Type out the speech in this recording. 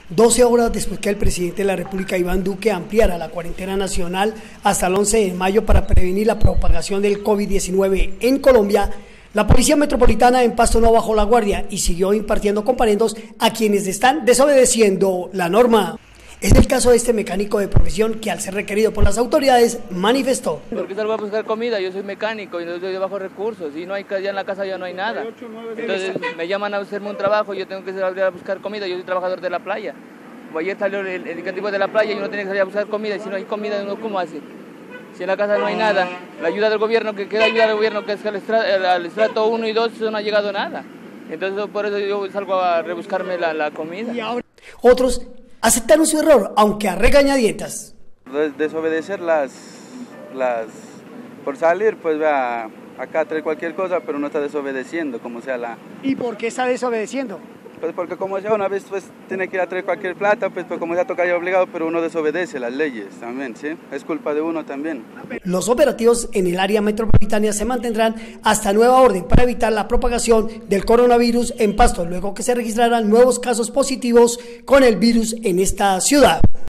12 horas después que el presidente de la República, Iván Duque, ampliara la cuarentena nacional hasta el 11 de mayo para prevenir la propagación del COVID-19 en Colombia, la Policía Metropolitana en Pasto no bajó la guardia y siguió impartiendo comparendos a quienes están desobedeciendo la norma. Es el caso de este mecánico de profesión que, al ser requerido por las autoridades, manifestó. Porque salgo a buscar comida, yo soy mecánico y yo de bajos recursos y no hay, ya en la casa ya no hay nada. Entonces me llaman a hacerme un trabajo y yo tengo que salir a buscar comida, yo soy trabajador de la playa. Ayer salió el indicativo de la playa y uno tiene que salir a buscar comida y si no hay comida, uno ¿cómo hace? Si en la casa no hay nada, la ayuda del gobierno, que queda ayuda del gobierno, que es al estrato 1 y 2, eso no ha llegado nada. Entonces por eso yo salgo a rebuscarme la comida. Y ahora, otros aceptaron su error, aunque a regañadientas. Desobedecer por salir, pues va acá a traer cualquier cosa, pero no está desobedeciendo, como sea la... ¿Y por qué está desobedeciendo? Pues porque como sea una vez pues tiene que ir a traer cualquier plata, pues como ya toca ya obligado, pero uno desobedece las leyes también, ¿sí? Es culpa de uno también. Los operativos en el área metropolitana se mantendrán hasta nueva orden para evitar la propagación del coronavirus en Pasto, luego que se registraran nuevos casos positivos con el virus en esta ciudad.